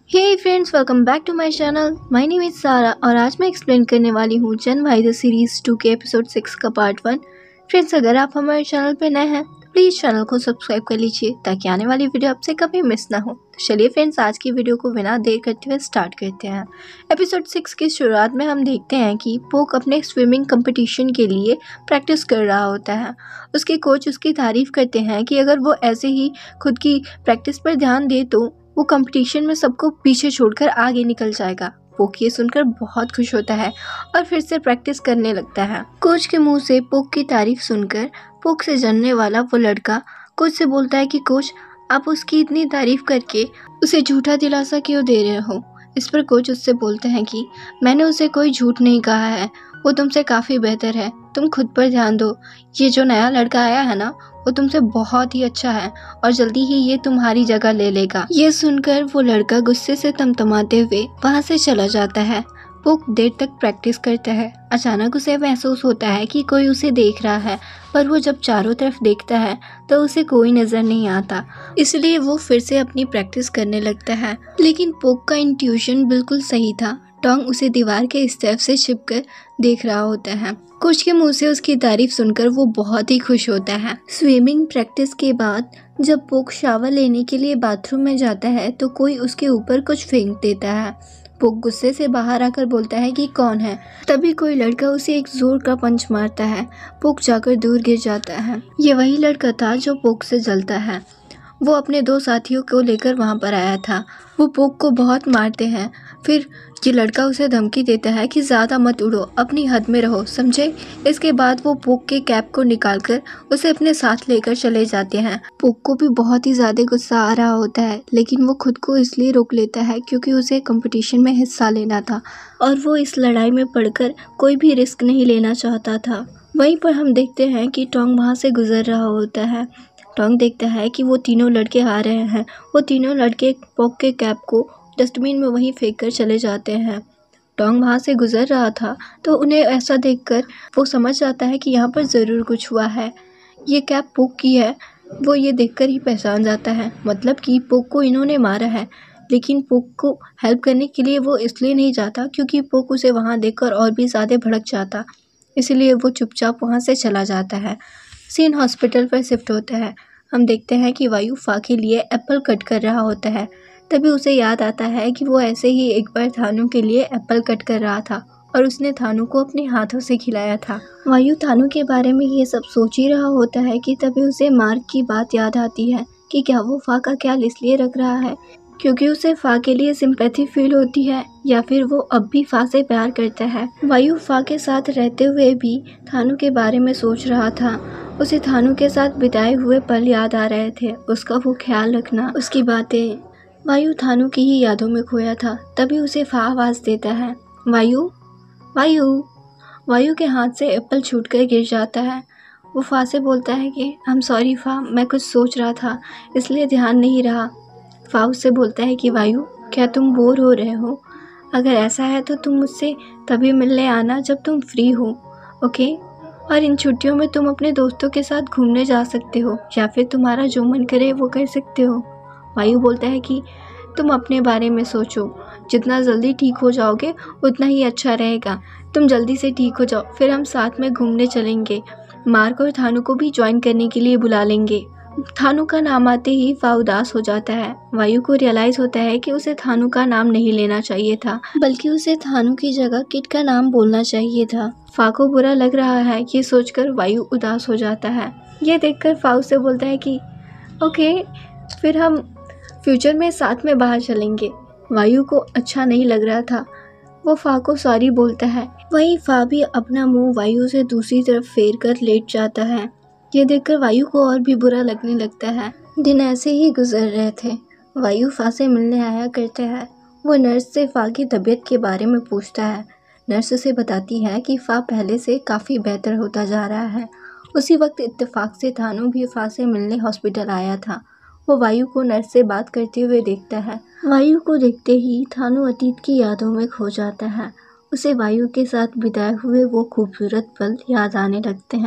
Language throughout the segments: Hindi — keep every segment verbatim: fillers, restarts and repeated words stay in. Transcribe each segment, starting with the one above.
Hey friends, welcome back to my channel. My name is Sara और आज मैं एक्सप्लेन करने वाली हूँ जन भाई द सीरीज़ टू के एपिसोड सिक्स का पार्ट वन। फ्रेंड्स, अगर आप हमारे चैनल पर नए हैं तो प्लीज़ चैनल को सब्सक्राइब कर लीजिए ताकि आने वाली वीडियो आपसे कभी मिस ना हो। तो चलिए फ्रेंड्स, आज की वीडियो को बिना देर करते हुए स्टार्ट करते हैं। एपिसोड सिक्स की शुरुआत में हम देखते हैं कि पोक अपने स्विमिंग कंपटीशन के लिए प्रैक्टिस कर रहा होता है। उसके कोच उसकी तारीफ़ करते हैं कि अगर वो ऐसे ही खुद की प्रैक्टिस पर ध्यान दे तो वो कंपटीशन में सबको पीछे छोड़कर आगे निकल जाएगा। पोक ये सुनकर बहुत खुश होता है और फिर से प्रैक्टिस करने लगता है। कोच के मुंह से पोक की तारीफ सुनकर पोक से जानने वाला वो लड़का कोच से बोलता है कि कोच, आप उसकी इतनी तारीफ करके उसे झूठा दिलासा क्यों दे रहे हो। इस पर कोच उससे बोलते हैं कि मैंने उसे कोई झूठ नहीं कहा है, वो तुमसे काफ़ी बेहतर है, तुम खुद पर ध्यान दो। ये जो नया लड़का आया है ना, वो तुमसे बहुत ही अच्छा है और जल्दी ही ये तुम्हारी जगह ले लेगा। ये सुनकर वो लड़का गुस्से से तमतमाते हुए वहाँ से चला जाता है। पोक देर तक प्रैक्टिस करता है। अचानक उसे महसूस होता है कि कोई उसे देख रहा है, पर वो जब चारों तरफ देखता है तो उसे कोई नज़र नहीं आता, इसलिए वो फिर से अपनी प्रैक्टिस करने लगता है। लेकिन पोक का इंट्यूशन बिल्कुल सही था। टोंग उसे दीवार के इस तरफ से छिपकर देख रहा होता है। कोच के मुंह से उसकी तारीफ सुनकर वो बहुत ही खुश होता है। स्विमिंग प्रैक्टिस के बाद जब पोक शावर लेने के लिए बाथरूम में जाता है तो कोई उसके ऊपर कुछ फेंक देता है। पोक गुस्से से बाहर आकर बोलता है कि कौन है। तभी कोई लड़का उसे एक जोर का पंच मारता है। पोक जाकर दूर गिर जाता है। ये वही लड़का था जो पोक से जलता है। वो अपने दो साथियों को लेकर वहाँ पर आया था। वो पोक को बहुत मारते हैं। फिर ये लड़का उसे धमकी देता है कि ज़्यादा मत उड़ो, अपनी हद में रहो, समझे। इसके बाद वो पोक के कैप को निकालकर उसे अपने साथ लेकर चले जाते हैं। पोक को भी बहुत ही ज़्यादा गुस्सा आ रहा होता है, लेकिन वो खुद को इसलिए रोक लेता है क्योंकि उसे कंपटीशन में हिस्सा लेना था और वो इस लड़ाई में पड़कर कोई भी रिस्क नहीं लेना चाहता था। वहीं पर हम देखते हैं कि टोंग वहाँ से गुजर रहा होता है। टोंग देखता है कि वो तीनों लड़के आ रहे हैं। वो तीनों लड़के पोक के कैप को डस्टबिन में वहीं फेंक कर चले जाते हैं। टोंग वहाँ से गुजर रहा था तो उन्हें ऐसा देखकर वो समझ जाता है कि यहाँ पर ज़रूर कुछ हुआ है। ये कैप पोक की है, वो ये देखकर ही पहचान जाता है, मतलब कि पोक को इन्होंने मारा है। लेकिन पोक को हेल्प करने के लिए वो इसलिए नहीं जाता क्योंकि पोक उसे वहाँ देखकर और भी ज़्यादा भड़क जाता, इसलिए वो चुपचाप वहाँ से चला जाता है। सीन हॉस्पिटल पर शिफ्ट होता है। हम देखते हैं कि वायु फा के लिए एप्पल कट कर रहा होता है। तभी उसे याद आता है कि वो ऐसे ही एक बार थानू के लिए एप्पल कट कर रहा था और उसने थानू को अपने हाथों से खिलाया था। वायु थानू के बारे में ये सब सोच ही रहा होता है कि तभी उसे मार्क की बात याद आती है कि क्या वो फा का ख्याल इसलिए रख रहा है क्योंकि उसे फा के लिए सिंपैथी फील होती है, या फिर वो अब भी फा से प्यार करता है। वायु फा के साथ रहते हुए भी थानू के बारे में सोच रहा था। उसे थानू के साथ बिताए हुए पल याद आ रहे थे, उसका वो ख्याल रखना, उसकी बातें। वायु थानू की ही यादों में खोया था। तभी उसे फा आवाज़ देता है, वायु वायु। वायु के हाथ से एप्पल छूटकर गिर जाता है। वो फा से बोलता है कि आई एम सॉरी फा, मैं कुछ सोच रहा था इसलिए ध्यान नहीं रहा। फा उससे बोलता है कि वायु, क्या तुम बोर हो रहे हो? अगर ऐसा है तो तुम मुझसे तभी मिलने आना जब तुम फ्री हो, ओके? और इन छुट्टियों में तुम अपने दोस्तों के साथ घूमने जा सकते हो या फिर तुम्हारा जो मन करे वो कर सकते हो। वायु बोलता है कि तुम अपने बारे में सोचो, जितना जल्दी ठीक हो जाओगे उतना ही अच्छा रहेगा। तुम जल्दी से ठीक हो जाओ, फिर हम साथ में घूमने चलेंगे। मार्क और थानू को भी ज्वाइन करने के लिए बुला लेंगे। थानू का नाम आते ही फा उदास हो जाता है। वायु को रियलाइज़ होता है कि उसे थानू का नाम नहीं लेना चाहिए था, बल्कि उसे थानू की जगह किट का नाम बोलना चाहिए था। फा को बुरा लग रहा है, ये सोचकर वायु उदास हो जाता है। ये देखकर फा उसे बोलता है कि ओके, फिर हम फ्यूचर में साथ में बाहर चलेंगे। वायु को अच्छा नहीं लग रहा था, वो फा को सॉरी बोलता है। वहीं फा भी अपना मुंह वायु से दूसरी तरफ फेर कर लेट जाता है। ये देखकर वायु को और भी बुरा लगने लगता है। दिन ऐसे ही गुजर रहे थे। वायु फा से मिलने आया करते हैं। वो नर्स से फा की तबीयत के बारे में पूछता है। नर्स उसे बताती है कि फा पहले से काफ़ी बेहतर होता जा रहा है। उसी वक्त इत्तेफाक से थानू भी फा से मिलने हॉस्पिटल आया था। वो वायु को नर्स से बात करते हुए देखता है। वायु को देखते ही थानू अतीत की यादों में खो जाता है। उसे वायु के साथ बिताए हुए वो खूबसूरत पल याद आने लगते हैं।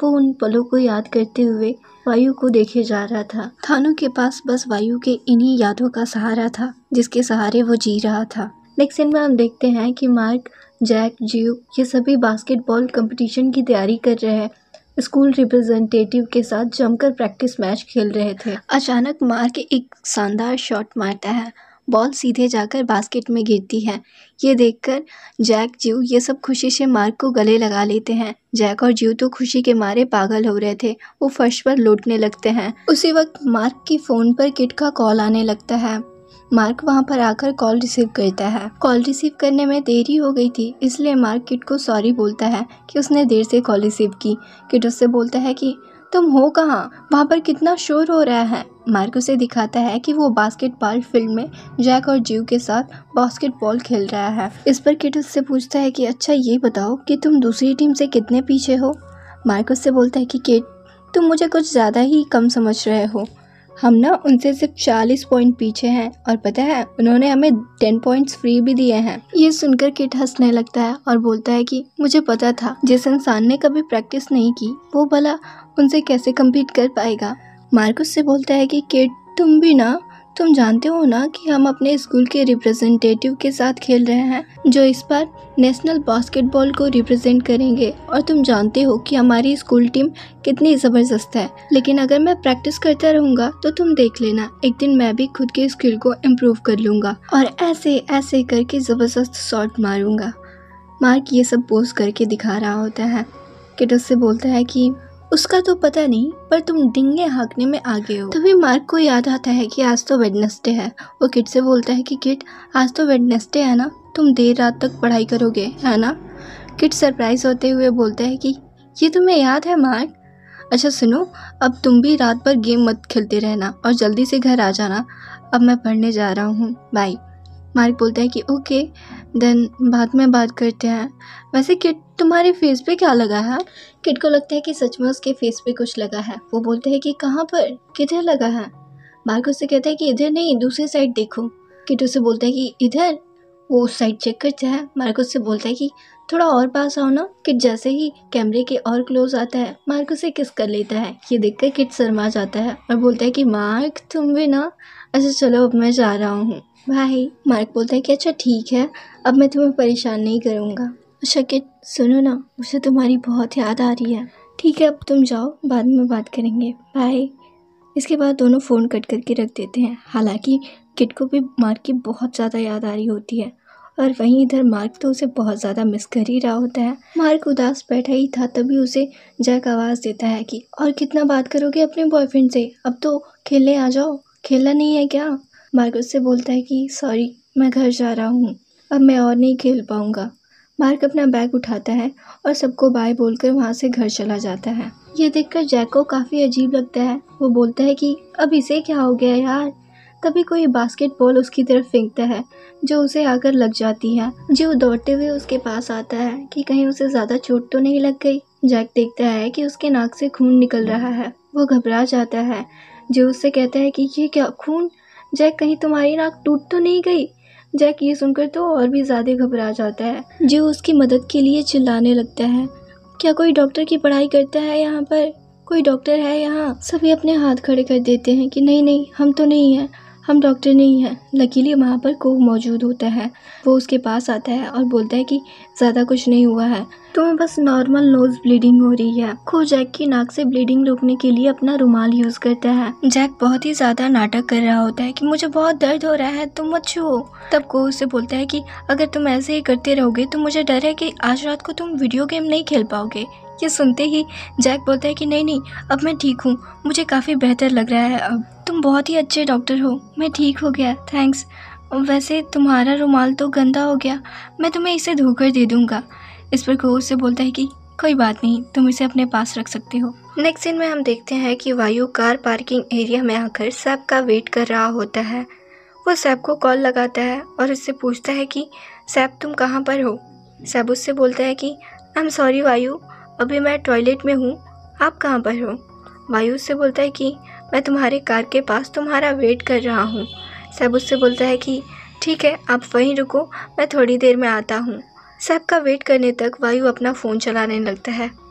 वो उन पलों को याद करते हुए वायु को देखे जा रहा था। थानों के पास बस वायु के इन्हीं यादों का सहारा था जिसके सहारे वो जी रहा था। नेक्स्ट सीन में हम देखते हैं कि मार्क, जैक, जियो ये सभी बास्केटबॉल कंपटीशन की तैयारी कर रहे हैं। स्कूल रिप्रेजेंटेटिव के साथ जमकर प्रैक्टिस मैच खेल रहे थे। अचानक मार्क एक शानदार शॉट मारता है, बॉल सीधे जाकर बास्केट में गिरती है। ये देखकर जैक, जियो ये सब खुशी से मार्क को गले लगा लेते हैं। जैक और जियो तो खुशी के मारे पागल हो रहे थे, वो फर्श पर लौटने लगते हैं। उसी वक्त मार्क की फ़ोन पर किट का कॉल आने लगता है। मार्क वहां पर आकर कॉल रिसीव करता है। कॉल रिसीव करने में देरी हो गई थी, इसलिए मार्क किट को सॉरी बोलता है कि उसने देर से कॉल रिसीव की। किट उससे बोलता है कि तुम हो कहाँ, वहाँ पर कितना शोर हो रहा है। मार्क उसे दिखाता है कि वो बास्केटबॉल फील्ड में जैक और जियो के साथ बास्केटबॉल खेल रहा है। इस पर किट उससे पूछता है कि अच्छा ये बताओ कि तुम दूसरी टीम से कितने पीछे हो। मार्क उससे बोलता है कि किट तुम मुझे कुछ ज़्यादा ही कम समझ रहे हो, हम ना उनसे सिर्फ चालीस पॉइंट पीछे हैं और पता है उन्होंने हमें दस पॉइंट्स फ्री भी दिए हैं। ये सुनकर किट हंसने लगता है और बोलता है कि मुझे पता था जिस इंसान ने कभी प्रैक्टिस नहीं की वो भला उनसे कैसे कम्पीट कर पाएगा। मार्क उससे बोलता है कि किट तुम भी ना तुम जानते हो ना कि हम अपने स्कूल के रिप्रेजेंटेटिव के साथ खेल रहे हैं जो इस बार नेशनल बास्केटबॉल को रिप्रेजेंट करेंगे, और तुम जानते हो कि हमारी स्कूल टीम कितनी ज़बरदस्त है। लेकिन अगर मैं प्रैक्टिस करता रहूँगा तो तुम देख लेना एक दिन मैं भी खुद के स्किल को इम्प्रूव कर लूँगा और ऐसे ऐसे करके ज़बरदस्त शॉट मारूँगा। मार्क ये सब पोस्ट करके दिखा रहा होता है। किट उससे बोलता है कि उसका तो पता नहीं पर तुम डिंगे हाँकने में आगे हो। तभी मार्क को याद आता है कि आज तो वेडनेसडे है। वो किट से बोलता है कि किट आज तो वेडनेसडे है ना, तुम देर रात तक पढ़ाई करोगे है ना। किट सरप्राइज होते हुए बोलता है कि ये तुम्हें याद है मार्क। अच्छा सुनो, अब तुम भी रात भर गेम मत खेलते रहना और जल्दी से घर आ जाना, अब मैं पढ़ने जा रहा हूँ, बाय। मार्क बोलता है कि ओके देन बाद में बात करते हैं। वैसे किट तुम्हारे फेस पे क्या लगा है। किट को लगता है कि सच में उसके फेस पे कुछ लगा है। वो बोलते हैं कि कहाँ पर, किधर लगा है। मार्क उससे कहता है कि इधर नहीं दूसरी साइड देखो। किट उससे बोलता है कि इधर। वो उस साइड चेक करता है। मार्क उससे बोलता है कि थोड़ा और पास आओ ना। किट जैसे ही कैमरे के और क्लोज आता है मार्क उसे किस कर लेता है। ये देखकर किट शर्मा जाता है और बोलता है कि मार्क तुम भी ना, अच्छा चलो अब मैं जा रहा हूँ, बाय। मार्क बोलता है कि अच्छा ठीक है, अब मैं तुम्हें परेशान नहीं करूँगा। अच्छा किट सुनो ना, मुझे तुम्हारी बहुत याद आ रही है। ठीक है अब तुम जाओ, बाद में बात करेंगे, बाय। इसके बाद दोनों फ़ोन कट करके रख देते हैं। हालांकि किट को भी मार्क की बहुत ज़्यादा याद आ रही होती है और वहीं इधर मार्क तो उसे बहुत ज़्यादा मिस कर ही रहा होता है। मार्क उदास बैठा ही था तभी उसे जैक आवाज़ देता है कि और कितना बात करोगे अपने बॉयफ्रेंड से, अब तो खेलने आ जाओ, खेलना नहीं है क्या। मार्क उससे बोलता है कि सॉरी मैं घर जा रहा हूँ, अब मैं और नहीं खेल पाऊँगा। मार्क अपना बैग उठाता है और सबको बाय बोलकर वहाँ से घर चला जाता है। ये देखकर जैक को काफ़ी अजीब लगता है। वो बोलता है कि अब इसे क्या हो गया यार। तभी कोई बास्केटबॉल उसकी तरफ फेंकता है जो उसे आकर लग जाती है। जो दौड़ते हुए उसके पास आता है कि कहीं उसे ज़्यादा चोट तो नहीं लग गई। जैक देखता है कि उसके नाक से खून निकल रहा है। वो घबरा जाता है। जो उससे कहता है कि ये क्या खून, जैक कहीं तुम्हारी नाक टूट तो नहीं गई। जैक ये सुनकर तो और भी ज़्यादा घबरा जाता है। जो उसकी मदद के लिए चिल्लाने लगता है, क्या कोई डॉक्टर की पढ़ाई करता है यहाँ पर, कोई डॉक्टर है यहाँ। सभी अपने हाथ खड़े कर देते हैं कि नहीं नहीं हम तो नहीं हैं, हम डॉक्टर नहीं हैं। लकीली वहाँ पर को मौजूद होता है। वो उसके पास आता है और बोलता है कि ज़्यादा कुछ नहीं हुआ है, तुम्हें बस नॉर्मल नोज ब्लीडिंग हो रही है। को जैक की नाक से ब्लीडिंग रोकने के लिए अपना रुमाल यूज़ करता है। जैक बहुत ही ज़्यादा नाटक कर रहा होता है कि मुझे बहुत दर्द हो रहा है, तुम मत छुओ। तब को उससे बोलता है कि अगर तुम ऐसे ही करते रहोगे तो मुझे डर है कि आज रात को तुम वीडियो गेम नहीं खेल पाओगे। ये सुनते ही जैक बोलता है कि नहीं नहीं अब मैं ठीक हूँ, मुझे काफ़ी बेहतर लग रहा है अब। तुम बहुत ही अच्छे डॉक्टर हो, मैं ठीक हो गया, थैंक्स। वैसे तुम्हारा रुमाल तो गंदा हो गया, मैं तुम्हें इसे धोकर दे दूँगा। इस पर कोच से बोलता है कि कोई बात नहीं, तुम इसे अपने पास रख सकते हो। नेक्स्ट सीन में हम देखते हैं कि वायु कार पार्किंग एरिया में आकर सैब का वेट कर रहा होता है। वो सैब को कॉल लगाता है और उससे पूछता है कि सैब तुम कहाँ पर हो। सैब उससे बोलता है कि आई एम सॉरी वायु, अभी मैं टॉयलेट में हूँ, आप कहाँ पर हो। वायु उससे बोलता है कि मैं तुम्हारे कार के पास तुम्हारा वेट कर रहा हूँ। सैब उससे बोलता है कि ठीक है आप वहीं रुको, मैं थोड़ी देर में आता हूँ। सैब का वेट करने तक वायु अपना फ़ोन चलाने लगता है।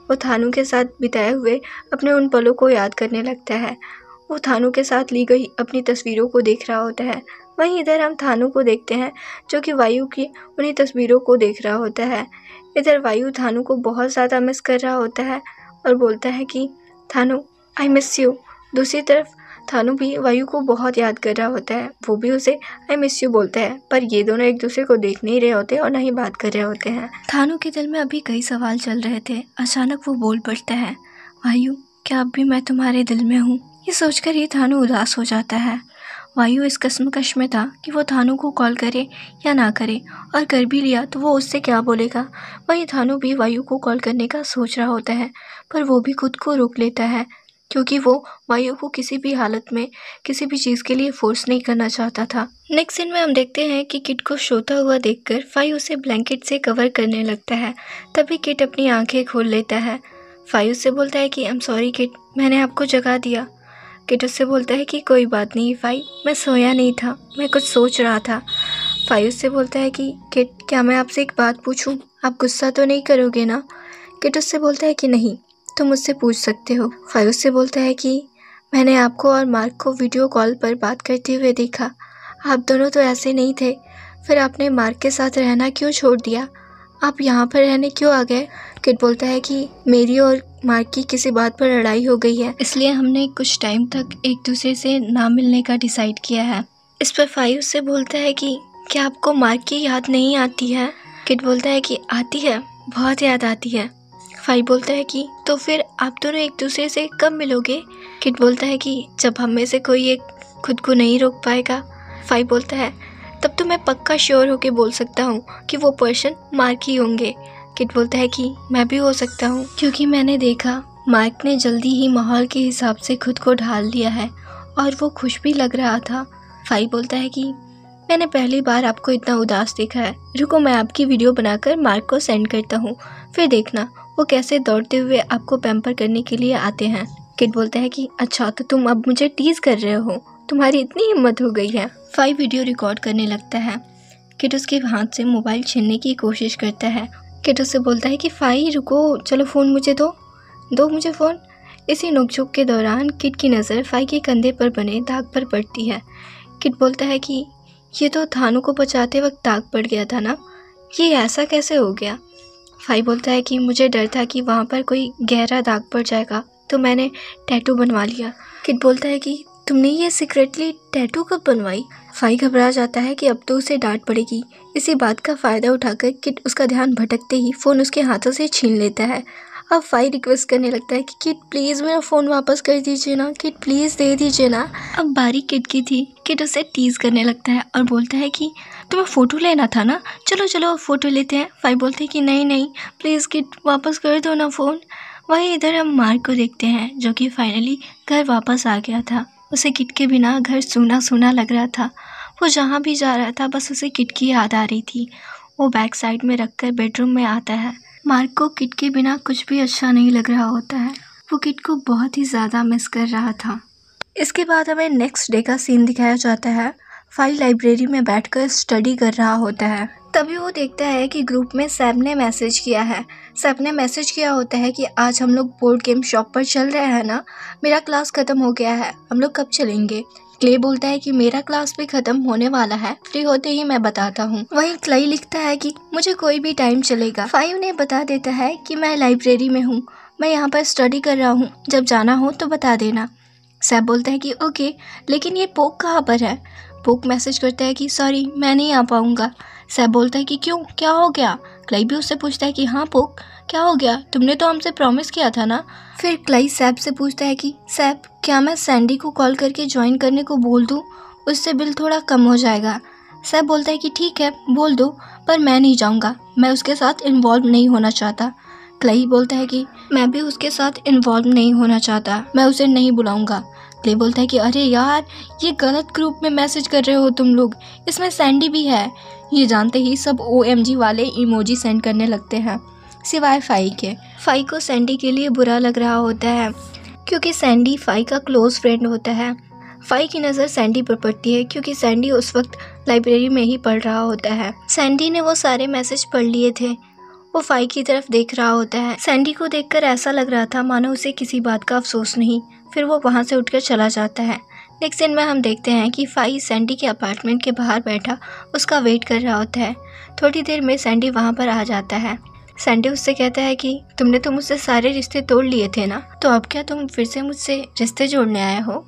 वो थानू के साथ बिताए हुए अपने उन पलों को याद करने लगता है। वो थानू के साथ ली गई अपनी तस्वीरों को देख रहा होता है। वहीं इधर हम थानू को देखते हैं जो कि वायु की उन्हीं तस्वीरों को देख रहा होता है। इधर वायु थानू को बहुत ज़्यादा मिस कर रहा होता है और बोलता है कि थानू आई मिस यू। दूसरी तरफ थानू भी वायु को बहुत याद कर रहा होता है, वो भी उसे आई मिस यू बोलता है, पर ये दोनों एक दूसरे को देख नहीं रहे होते और ना ही बात कर रहे होते हैं। थानू के दिल में अभी कई सवाल चल रहे थे। अचानक वो बोल पड़ता है, वायु क्या अब भी मैं तुम्हारे दिल में हूँ? ये सोचकर ही थानू उदास हो जाता है। वायु इस कश्मकश में था कि वो थानू को कॉल करे या ना करे, और कर भी लिया तो वो उससे क्या बोलेगा। वहीं थानू भी वायु को कॉल करने का सोच रहा होता है, पर वो भी खुद को रोक लेता है क्योंकि वो वायु को किसी भी हालत में किसी भी चीज़ के लिए फोर्स नहीं करना चाहता था। नेक्स्ट सीन में हम देखते हैं कि किट को सोता हुआ देखकर फाई उसे ब्लैंकेट से कवर करने लगता है। तभी किट अपनी आंखें खोल लेता है। फाई उससे बोलता है कि आई एम सॉरी किट, मैंने आपको जगा दिया। किट उससे बोलता है कि कोई बात नहीं फाई, मैं सोया नहीं था, मैं कुछ सोच रहा था। फाई उससे बोलता है कि किट क्या मैं आपसे एक बात पूछूं, आप गुस्सा तो नहीं करोगे ना? किट उससे बोलता है कि नहीं, तुम मुझसे पूछ सकते हो। फाई उससे बोलता है कि मैंने आपको और मार्क को वीडियो कॉल पर बात करते हुए देखा, आप दोनों तो ऐसे नहीं थे, फिर आपने मार्क के साथ रहना क्यों छोड़ दिया? आप यहाँ पर रहने क्यों आ गए? किट बोलता है कि मेरी और मार्क की किसी बात पर लड़ाई हो गई है, इसलिए हमने कुछ टाइम तक एक दूसरे से ना मिलने का डिसाइड किया है। इस पर फाई उससे बोलता है कि क्या आपको मार्क की याद नहीं आती है? किट बोलता है कि आती है, बहुत याद आती है। फाई बोलता है कि तो फिर आप दोनों एक दूसरे से कब मिलोगे? किट बोलता है कि जब हम में से कोई एक खुद को नहीं रोक पाएगा। फाई बोलता है तब तो मैं पक्का श्योर होके बोल सकता हूँ कि वो पर्सन मार्क ही होंगे। किट बोलता है कि मैं भी हो सकता हूँ, क्योंकि मैंने देखा मार्क ने जल्दी ही माहौल के हिसाब से खुद को ढाल दिया है और वो खुश भी लग रहा था। फाई बोलता है कि मैंने पहली बार आपको इतना उदास देखा है, रुको मैं आपकी वीडियो बनाकर मार्क को सेंड करता हूँ, फिर देखना वो कैसे दौड़ते हुए आपको पैम्पर करने के लिए आते हैं। किट बोलता है कि अच्छा तो तुम अब मुझे टीज कर रहे हो, तुम्हारी इतनी हिम्मत हो गई है। फाई वीडियो रिकॉर्ड करने लगता है। किट उसके हाथ से मोबाइल छीनने की कोशिश करता है। किट उससे बोलता है कि फाई रुको, चलो फ़ोन मुझे दो दो मुझे फ़ोन। इसी नोकझोंक के दौरान किट की नज़र फाई के कंधे पर बने दाग पर पड़ती है। किट बोलता है कि ये तो थानू को बचाते वक्त दाग पड़ गया था ना, ये ऐसा कैसे हो गया? फाई बोलता है कि मुझे डर था कि वहाँ पर कोई गहरा दाग पड़ जाएगा, तो मैंने टैटू बनवा लिया। किट बोलता है कि तुमने ये सीक्रेटली टैटू कब बनवाई? फाई घबरा जाता है कि अब तो उसे डांट पड़ेगी। इसी बात का फ़ायदा उठाकर किट उसका ध्यान भटकते ही फ़ोन उसके हाथों से छीन लेता है। अब फाई रिक्वेस्ट करने लगता है कि किट प्लीज़ मेरा फ़ोन वापस कर दीजिए ना, किट प्लीज़ दे दीजिए ना। अब बारी किट की थी। किट उसे टीज़ करने लगता है और बोलता है कि तुम्हें फ़ोटो लेना था ना, चलो चलो फ़ोटो लेते हैं। फाई बोलते हैं कि नहीं नहीं प्लीज़ किट वापस कर दो ना फ़ोन। वहीं इधर हम मार्क को देखते हैं जो कि फाइनली घर वापस आ गया था। उसे किट के बिना घर सूना सूना लग रहा था। वो जहाँ भी जा रहा था बस उसे किट की याद आ रही थी। वो बैक साइड में रखकर बेडरूम में आता है। मार्क को किट के बिना कुछ भी अच्छा नहीं लग रहा होता है। वो किट को बहुत ही ज़्यादा मिस कर रहा था। इसके बाद हमें नेक्स्ट डे का सीन दिखाया जाता है। फाई लाइब्रेरी में बैठकर स्टडी कर रहा होता है। तभी वो देखता है कि ग्रुप में सैब ने मैसेज किया है। सैब ने मैसेज किया होता है कि आज हम लोग बोर्ड गेम शॉप पर चल रहे हैं ना, मेरा क्लास ख़त्म हो गया है, हम लोग कब चलेंगे? क्ले बोलता है कि मेरा क्लास भी ख़त्म होने वाला है, फ्री होते ही मैं बताता हूँ। वहीं क्लाई लिखता है कि मुझे कोई भी टाइम चलेगा। फाई उन्हें बता देता है कि मैं लाइब्रेरी में हूँ, मैं यहाँ पर स्टडी कर रहा हूँ, जब जाना हो तो बता देना। सैब बोलता है कि ओके, लेकिन ये पोक कहाँ पर है? पोक मैसेज करता है कि सॉरी मैं नहीं आ पाऊँगा। सैब बोलता है कि क्यों, क्या हो गया? क्लाई भी उससे पूछता है कि हाँ पोक क्या हो गया, तुमने तो हमसे प्रॉमिस किया था ना। फिर क्लाई सैब से पूछता है कि सैब क्या मैं सैंडी को कॉल करके ज्वाइन करने को बोल दूँ, उससे बिल थोड़ा कम हो जाएगा। सैब बोलता है कि ठीक है बोल दो, पर मैं नहीं जाऊँगा, मैं उसके साथ इन्वॉल्व नहीं होना चाहता। क्लाई बोलता है कि मैं भी उसके साथ इन्वॉल्व नहीं होना चाहता, मैं उसे नहीं बुलाऊँगा। क्ले बोलता है कि अरे यार ये गलत ग्रुप में मैसेज कर रहे हो तुम लोग, इसमें सैंडी भी है। ये जानते ही सब ओ एम जी वाले इमोजी सेंड करने लगते हैं, सिवाय फाई के। फाई को सैंडी के लिए बुरा लग रहा होता है क्योंकि सैंडी फाई का क्लोज फ्रेंड होता है। फाई की नज़र सैंडी पर पड़ती है क्योंकि सैंडी उस वक्त लाइब्रेरी में ही पढ़ रहा होता है। सैंडी ने वो सारे मैसेज पढ़ लिए थे वो फाई की तरफ देख रहा होता है। सैंडी को देखकर ऐसा लग रहा था मानो उसे किसी बात का अफसोस नहीं। फिर वो वहाँ से उठकर चला जाता है। नेक्स्ट सीन में हम देखते हैं कि फाई सैंडी के अपार्टमेंट के बाहर बैठा उसका वेट कर रहा होता है। थोड़ी देर में सैंडी वहाँ पर आ जाता है। सैंडी उससे कहता है कि तुमने तो मुझसे सारे रिश्ते तोड़ लिए थे ना, तो अब क्या तुम फिर से मुझसे रिश्ते जोड़ने आए हो।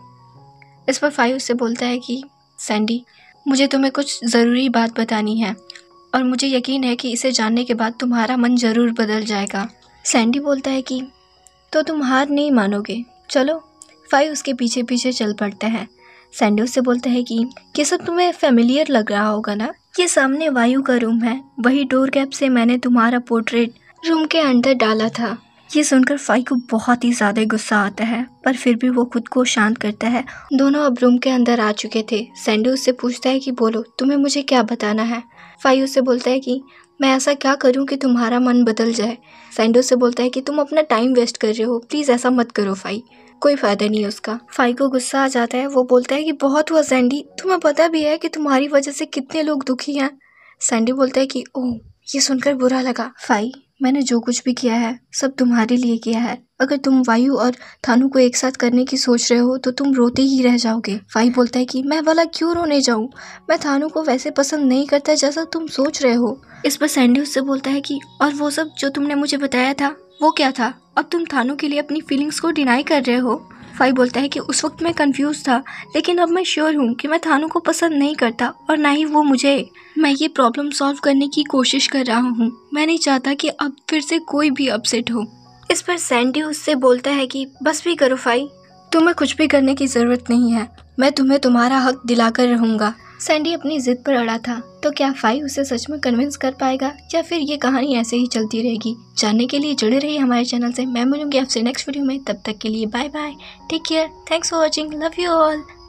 इस पर फाई उससे बोलता है कि सैंडी, मुझे तुम्हें कुछ ज़रूरी बात बतानी है और मुझे यकीन है कि इसे जानने के बाद तुम्हारा मन ज़रूर बदल जाएगा। सैंडी बोलता है कि तो तुम हार नहीं मानोगे, चलो। फाई उसके पीछे पीछे चल पड़ता है। सैंडी उससे बोलता है कि ये सब तुम्हें फेमिलियर लग रहा होगा ना, ये सामने वायु का रूम है, वही डोर गैप से मैंने तुम्हारा पोर्ट्रेट रूम के अंदर डाला था। ये सुनकर फाई को बहुत ही ज़्यादा गुस्सा आता है, पर फिर भी वो खुद को शांत करता है। दोनों अब रूम के अंदर आ चुके थे। सैंडी उससे पूछता है कि बोलो, तुम्हें मुझे क्या बताना है। फाई उससे बोलता है कि मैं ऐसा क्या करूं कि तुम्हारा मन बदल जाए। सैंडी उससे बोलता है कि तुम अपना टाइम वेस्ट कर रहे हो, प्लीज़ ऐसा मत करो फाई, कोई फ़ायदा नहीं है उसका। फाई को गुस्सा आ जाता है। वो बोलता है कि बहुत हुआ सैंडी, तुम्हें पता भी है कि तुम्हारी वजह से कितने लोग दुखी हैं। सैंडी बोलता है कि ओह, ये सुनकर बुरा लगा। फाई, मैंने जो कुछ भी किया है सब तुम्हारे लिए किया है। अगर तुम वायु और थानू को एक साथ करने की सोच रहे हो तो तुम रोते ही रह जाओगे। फाई बोलता है कि मैं वाला क्यों रोने जाऊं, मैं थानू को वैसे पसंद नहीं करता जैसा तुम सोच रहे हो। इस पर सैंडी उससे बोलता है कि और वो सब जो तुमने मुझे बताया था वो क्या था, अब तुम थानू के लिए अपनी फीलिंग्स को डिनाई कर रहे हो। फाई बोलता है कि उस वक्त मैं कंफ्यूज था, लेकिन अब मैं श्योर हूँ कि मैं थानू को पसंद नहीं करता और ना ही वो मुझे। मैं ये प्रॉब्लम सॉल्व करने की कोशिश कर रहा हूँ। मैं नहीं चाहता कि अब फिर से कोई भी अपसेट हो। इस पर सैंडी उससे बोलता है कि बस भी करो फाई, तुम्हें कुछ भी करने की ज़रूरत नहीं है, मैं तुम्हें तुम्हारा हक दिलाकर रहूँगा। सैंडी अपनी जिद पर अड़ा था, तो क्या फाई उसे सच में कन्विंस कर पाएगा या फिर ये कहानी ऐसे ही चलती रहेगी। जानने के लिए जुड़े रहिए हमारे चैनल से। मैं मिलूंगी आपसे नेक्स्ट वीडियो में, तब तक के लिए bye bye, take care, thanks for watching, love you all.